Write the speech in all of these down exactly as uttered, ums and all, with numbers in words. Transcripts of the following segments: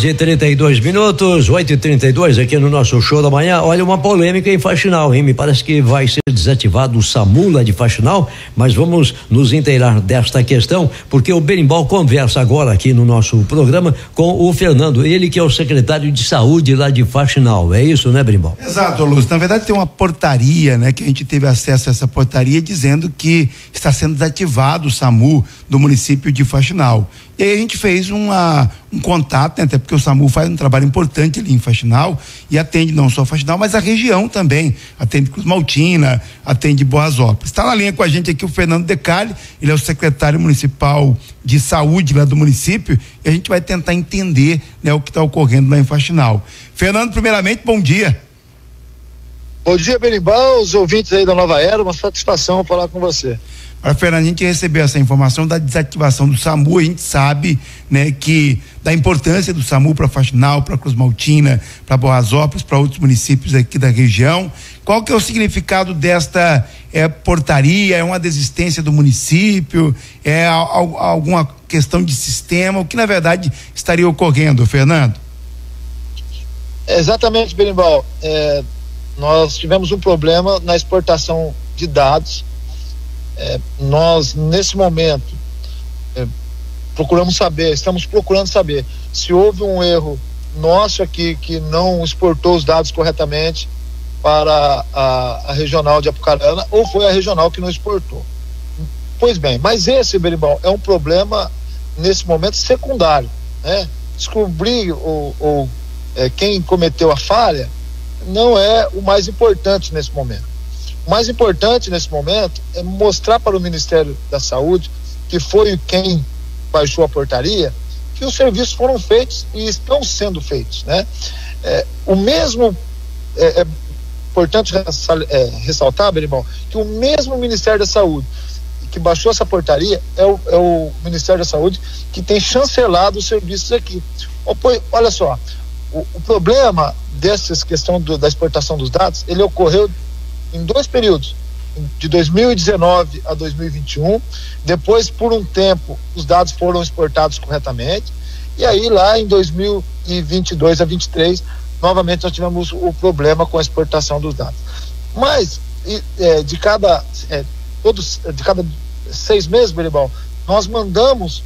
e trinta e dois minutos, oito e trinta e dois aqui no nosso show da manhã. Olha, uma polêmica em Faxinal, hein? Me parece que vai ser desativado o SAMU lá de Faxinal, mas vamos nos inteirar desta questão, porque o Berimbau conversa agora aqui no nosso programa com o Fernando, ele que é o secretário de saúde lá de Faxinal. É isso, né, Berimbau? Exato, Lúcio. Na verdade tem uma portaria, né, que a gente teve acesso a essa portaria dizendo que está sendo desativado o SAMU do município de Faxinal. E aí a gente fez uma, um contato, né, até porque o SAMU faz um trabalho importante ali em Faxinal e atende não só Faxinal, mas a região também, atende Cruz Maltina, atende Boasópolis. Está na linha com a gente aqui o Fernando Decali, ele é o secretário municipal de saúde lá do município, e a gente vai tentar entender, né, o que está ocorrendo lá em Faxinal. Fernando, primeiramente, bom dia. Bom dia, Berimbau, os ouvintes aí da Nova Era, uma satisfação falar com você. Para Fernando, a gente recebeu essa informação da desativação do SAMU, a gente sabe, né, que da importância do SAMU para Faxinal, para Cruz Maltina, para Boasópolis, para outros municípios aqui da região. Qual que é o significado desta é, portaria? É uma desistência do município? É a, a, alguma questão de sistema? O que na verdade estaria ocorrendo, Fernando? Exatamente, Berimbau. É, nós tivemos um problema na exportação de dados. É, nós nesse momento é, procuramos saber, estamos procurando saber se houve um erro nosso aqui que não exportou os dados corretamente para a, a regional de Apucarana, ou foi a regional que não exportou. Pois bem, mas esse, Berimbau, é um problema nesse momento secundário, né? Descobrir ou, ou é, quem cometeu a falha não é o mais importante nesse momento. O mais importante nesse momento é mostrar para o Ministério da Saúde, que foi quem baixou a portaria, que os serviços foram feitos e estão sendo feitos, né? É, o mesmo, é, é importante é, ressaltar, Berimbau, que o mesmo Ministério da Saúde que baixou essa portaria é o, é o Ministério da Saúde que tem chancelado os serviços aqui. Olha só, o, o problema dessa questão do, da exportação dos dados, ele ocorreu em dois períodos, de dois mil e dezenove a dois mil e vinte e um. Depois, por um tempo, os dados foram exportados corretamente, e aí lá em dois mil e vinte e dois a vinte e três, novamente nós tivemos o problema com a exportação dos dados. Mas é, de cada é, todos, de cada seis meses, Berimbau, nós mandamos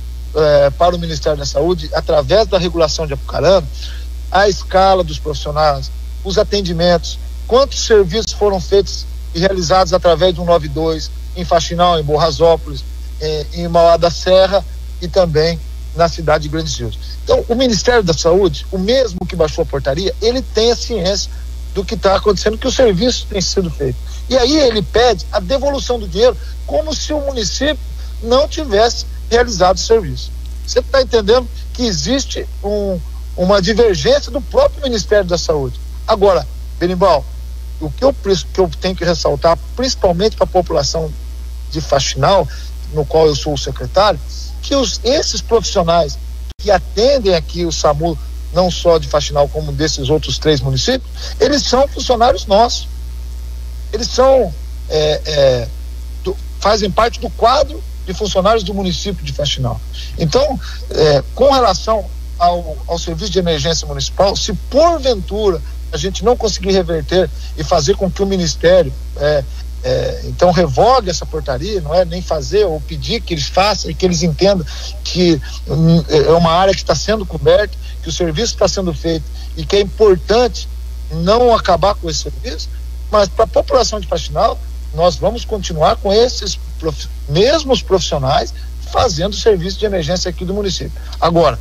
é, para o Ministério da Saúde, através da regulação de Apucarana, a escala dos profissionais, os atendimentos, quantos serviços foram feitos e realizados através do noventa e dois em Faxinal, em Boasópolis, eh, em Mauá da Serra e também na cidade de Grandes Rios. Então, o Ministério da Saúde, o mesmo que baixou a portaria, ele tem a ciência do que está acontecendo, que o serviço tem sido feito. E aí ele pede a devolução do dinheiro como se o município não tivesse realizado o serviço. Você está entendendo que existe um, uma divergência do próprio Ministério da Saúde. Agora, Berimbau, o que eu, que eu tenho que ressaltar, principalmente para a população de Faxinal, no qual eu sou o secretário, que os, esses profissionais que atendem aqui o SAMU, não só de Faxinal como desses outros três municípios, eles são funcionários nossos. Eles são é, é, do, fazem parte do quadro de funcionários do município de Faxinal. Então, é, com relação ao, ao serviço de emergência municipal, se porventura a gente não conseguir reverter e fazer com que o Ministério é, é, então revogue essa portaria, não é nem fazer ou pedir que eles façam e que eles entendam que hum, é uma área que está sendo coberta, que o serviço está sendo feito e que é importante não acabar com esse serviço, mas para a população de Faxinal nós vamos continuar com esses prof... mesmos profissionais fazendo serviço de emergência aqui do município. Agora,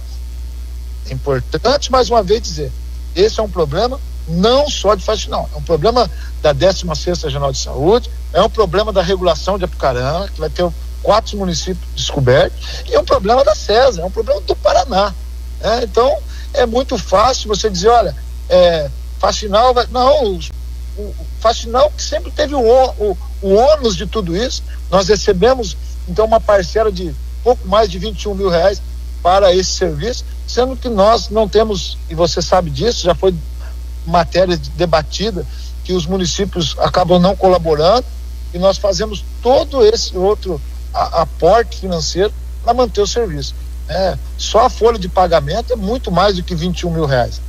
é importante mais uma vez dizer, esse é um problema não só de Faxinal, é um problema da décima sexta Regional de Saúde, é um problema da regulação de Apucarana, que vai ter quatro municípios descobertos, e é um problema da SESA, é um problema do Paraná. Né? Então, é muito fácil você dizer, olha, é, Faxinal vai... Não, o, o Faxinal que sempre teve o, o, o ônus de tudo isso, nós recebemos, então, uma parcela de pouco mais de vinte e um mil reais para esse serviço, sendo que nós não temos, e você sabe disso, já foi matéria debatida, que os municípios acabam não colaborando e nós fazemos todo esse outro a, aporte financeiro para manter o serviço. É, só a folha de pagamento é muito mais do que vinte e um mil reais.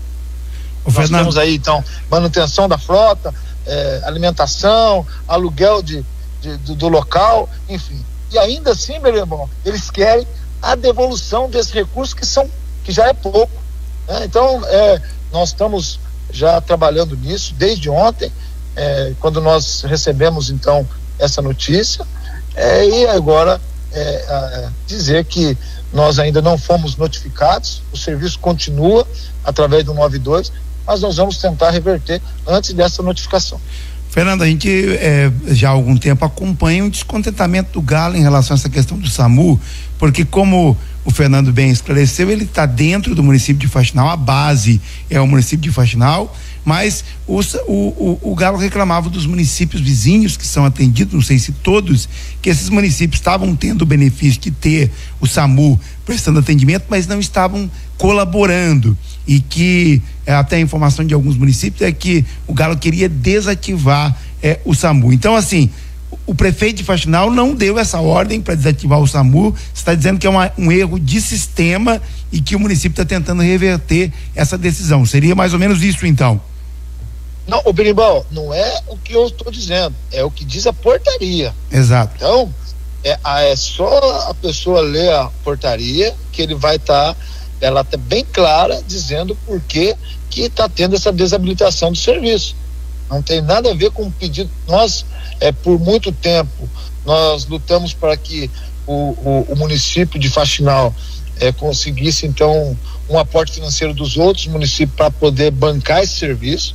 O Nós Fernando... temos aí, então, manutenção da frota, é, alimentação, aluguel de, de, do, do local, enfim. E ainda assim, meu irmão, eles querem a devolução desses recursos que são, que já é pouco, né? Então, é, nós estamos já trabalhando nisso desde ontem, é, quando nós recebemos, então, essa notícia, é, e agora é, é, dizer que nós ainda não fomos notificados, o serviço continua através do nove dois, mas nós vamos tentar reverter antes dessa notificação. Fernando, a gente é, já há algum tempo acompanha um descontentamento do Galo em relação a essa questão do SAMU, porque como o Fernando bem esclareceu, ele está dentro do município de Faxinal, a base é o município de Faxinal, mas o, o, o, o Galo reclamava dos municípios vizinhos que são atendidos, não sei se todos, que esses municípios estavam tendo o benefício de ter o SAMU prestando atendimento, mas não estavam colaborando, e que é, até a informação de alguns municípios é que o Galo queria desativar é, o SAMU. Então, assim, o prefeito de Faxinal não deu essa ordem para desativar o SAMU, está dizendo que é uma, um erro de sistema e que o município está tentando reverter essa decisão. Seria mais ou menos isso, então? Não, ô Berimbau, não é o que eu estou dizendo, é o que diz a portaria. Exato. Então, é, é só a pessoa ler a portaria que ele vai estar, tá, ela está bem clara dizendo por que que está tendo essa desabilitação do serviço. Não tem nada a ver com o pedido. Nós, é, por muito tempo, nós lutamos para que o, o, o município de Faxinal é, conseguisse, então, um aporte financeiro dos outros municípios para poder bancar esse serviço,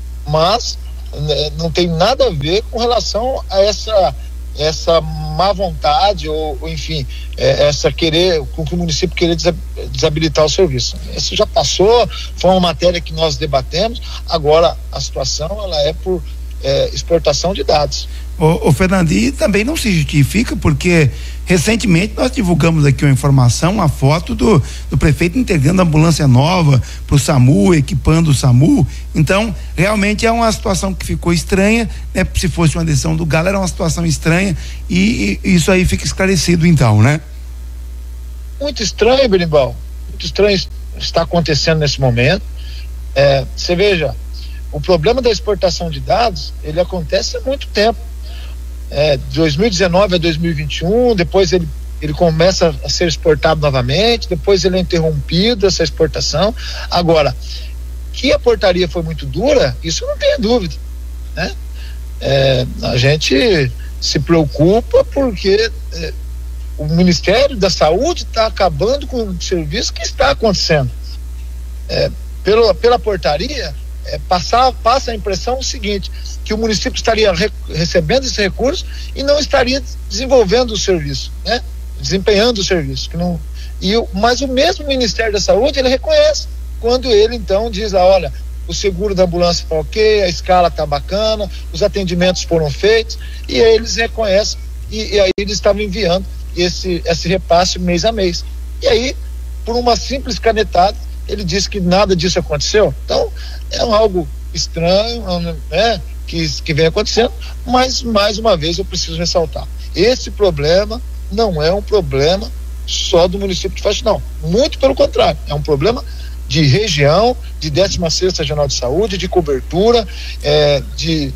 mas né, não tem nada a ver com relação a essa essa má vontade ou, ou enfim, é, essa querer, com que o município querer desabilitar o serviço. Isso já passou, foi uma matéria que nós debatemos, agora a situação ela é por é, exportação de dados. O, o Fernando, e também não se justifica porque recentemente nós divulgamos aqui uma informação, uma foto do, do prefeito entregando a ambulância nova para o SAMU, equipando o SAMU. Então, realmente é uma situação que ficou estranha, né? Se fosse uma decisão do Galo, era uma situação estranha e, e isso aí fica esclarecido, então, né? Muito estranho, Berimbau, muito estranho está acontecendo nesse momento. É, você veja, o problema da exportação de dados, ele acontece há muito tempo. É, de dois mil e dezenove a dois mil e vinte e um, depois ele, ele começa a ser exportado novamente, depois ele é interrompido, essa exportação. Agora, que a portaria foi muito dura, isso não tenha dúvida, né? É, a gente se preocupa porque é, o Ministério da Saúde está acabando com o serviço que está acontecendo. É, pela, pela portaria, É, passar, passa a impressão o seguinte, que o município estaria re, recebendo esse recurso e não estaria desenvolvendo o serviço, né? Desempenhando o serviço. Que não, e o, mas o mesmo Ministério da Saúde, ele reconhece, quando ele então diz, ah, olha, o seguro da ambulância está ok, a escala está bacana, os atendimentos foram feitos, e aí eles reconhecem, e, e aí eles estavam enviando esse, esse repasse mês a mês. E aí, por uma simples canetada, ele disse que nada disso aconteceu. Então, é algo estranho, né, que, que vem acontecendo, mas mais uma vez eu preciso ressaltar, esse problema não é um problema só do município de Faxinal, muito pelo contrário, é um problema de região, de décima sexta Regional de Saúde, de cobertura, é, de,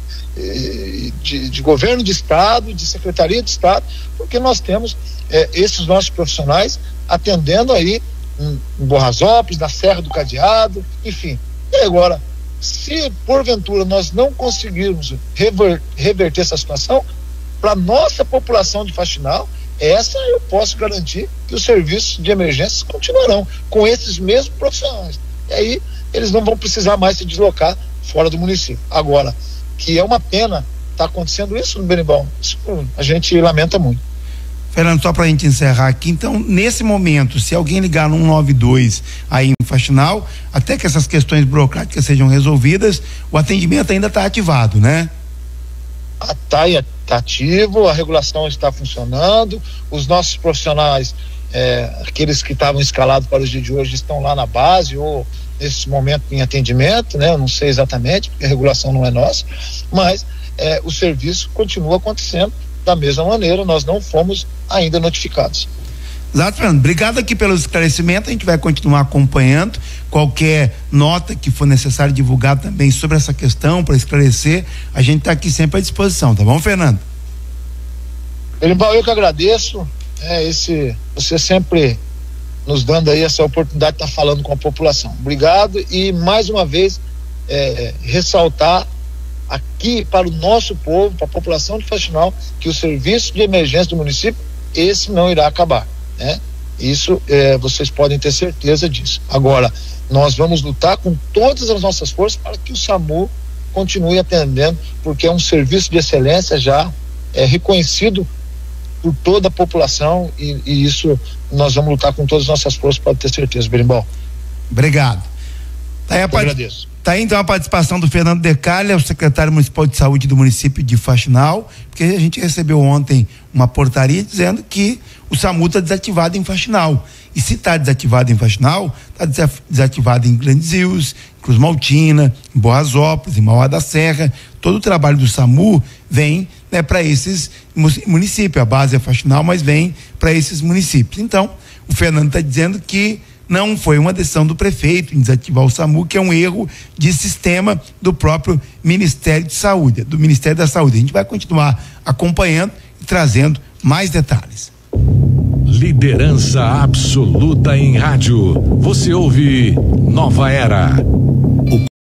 de, de governo de estado, de secretaria de estado, porque nós temos é, esses nossos profissionais atendendo aí em, em Borrasópolis, na Serra do Cadeado, enfim. E agora, se porventura nós não conseguirmos rever, reverter essa situação, para nossa população de Faxinal, essa eu posso garantir que os serviços de emergência continuarão com esses mesmos profissionais. E aí eles não vão precisar mais se deslocar fora do município. Agora, que é uma pena estar tá acontecendo isso no Berimbau, isso a gente lamenta muito. Fernando, só para a gente encerrar aqui, então, nesse momento, se alguém ligar no um nove dois aí em Faxinal, até que essas questões burocráticas sejam resolvidas, o atendimento ainda está ativado, né? Está tá ativo, a regulação está funcionando, os nossos profissionais, é, aqueles que estavam escalados para o dia de hoje, estão lá na base ou nesse momento em atendimento, né? Eu não sei exatamente, porque a regulação não é nossa, mas é, o serviço continua acontecendo da mesma maneira, nós não fomos ainda notificados. Exato, Fernando. Obrigado aqui pelo esclarecimento. A gente vai continuar acompanhando qualquer nota que for necessário divulgar também sobre essa questão para esclarecer. A gente está aqui sempre à disposição, tá bom, Fernando? Berimbau, eu que agradeço. É, esse, você sempre nos dando aí essa oportunidade de estar falando com a população. Obrigado e mais uma vez é, ressaltar aqui para o nosso povo, para a população de Faxinal, que o serviço de emergência do município, esse não irá acabar, né? Isso é, vocês podem ter certeza disso. Agora, nós vamos lutar com todas as nossas forças para que o SAMU continue atendendo, porque é um serviço de excelência já é reconhecido por toda a população e, e isso nós vamos lutar com todas as nossas forças, pode ter certeza, Berimbau. Obrigado. Tá aí a part... agradeço. Tá aí então a participação do Fernando Decalha, o secretário municipal de saúde do município de Faxinal, porque a gente recebeu ontem uma portaria dizendo que o SAMU está desativado em Faxinal. E se está desativado em Faxinal, está desativado em Grandes Rios, Cruz Maltina, em Boazópolis, em Mauá da Serra. Todo o trabalho do SAMU vem, né, para esses municípios. A base é Faxinal, mas vem para esses municípios. Então, o Fernando está dizendo que não foi uma decisão do prefeito em desativar o SAMU, que é um erro de sistema do próprio Ministério de Saúde, do Ministério da Saúde. A gente vai continuar acompanhando e trazendo mais detalhes. Liderança absoluta em rádio. Você ouve Nova Era.